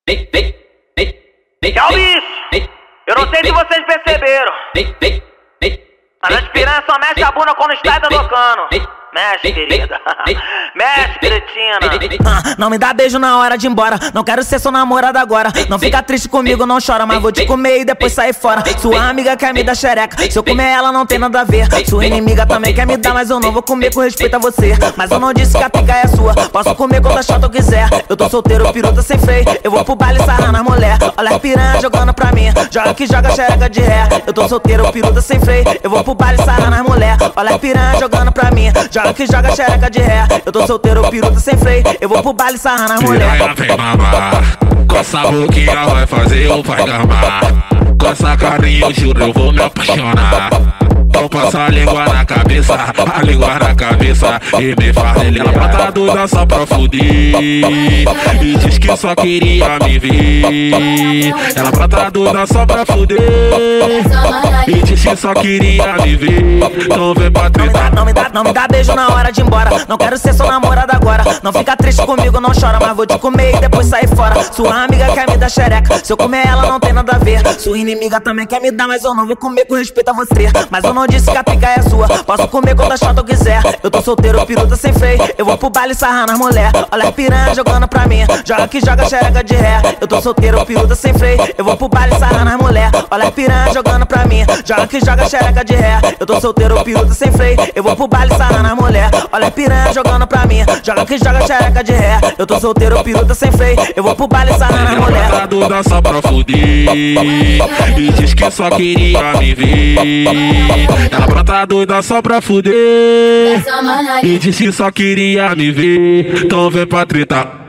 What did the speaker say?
Tchau, bicho! Eu não sei se vocês perceberam. A noite piranha só mexe a bunda quando está tocando. Mexe, querida. Mexe, cretina. Não me dá beijo na hora de ir embora. Não quero ser sua namorada agora. Não fica triste comigo, não chora. Mas vou te comer e depois sair fora. Sua amiga quer me dar xereca. Se eu comer ela não tem nada a ver. Sua inimiga também quer me dar, mas eu não vou comer com respeito a você. Mas eu não disse que a pica é sua. Posso comer quando achar que eu quiser. Eu tô solteiro, piruta sem freio. Eu vou pro baile sarrar nas mulher. Olha a piranha jogando pra mim. Joga que joga xereca de ré. Eu tô solteiro, piruta sem freio. Eu vou pro baile sarrar nas mulher. Olha a piranha jogando pra mim. Joga que joga xereca de ré. Eu tô solteiro, piruta sem freio. Eu vou pro baile sarrar nas mulher. Piranha vem mamar. Com essa boquinha vai fazer o pai gamar. Com essa carinha eu juro eu vou me apaixonar. Então passa a língua na cabeça, a língua na cabeça e me faz ele. Ela brota doida só pra fuder e diz que só queria me ver. Ela brota doida só pra fuder e diz que só queria me ver. Então vem pra tretar. Não me dá beijo na hora de ir embora. Não quero ser sua namorada agora. Não fica triste comigo, não chora. Mas vou te comer e depois sair fora. Sua amiga quer me dar xereca. Se eu comer ela não tem nada a ver. Sua inimiga também quer me dar, mas eu não vou comer com respeito a você. Mas eu não disse que a pica é sua. Posso comer quando achar que eu quiser. Eu tô solteiro, piruta sem freio. Eu vou pro baile sarrar nas mulher. Olha a piranha jogando pra mim. Joga que joga xereca de ré. Eu tô solteiro, piruta sem freio. Eu vou pro baile sarrar nas mulher. Olha a piranha jogando pra mim. Joga que joga xereca de ré. Eu tô solteiro, piruta sem freio. Eu vou pro baile sarrar nas mulher. Olha a piranha jogando pra mim. Joga que joga xereca de ré. Eu tô solteiro, piruta sem freio. Eu vou pro baile sarrar nas mulher. Ela doida só pra fuder e diz que só queria me ver. Ela brota doida só pra fuder e diz que só queria me ver. Então vem pra tretar.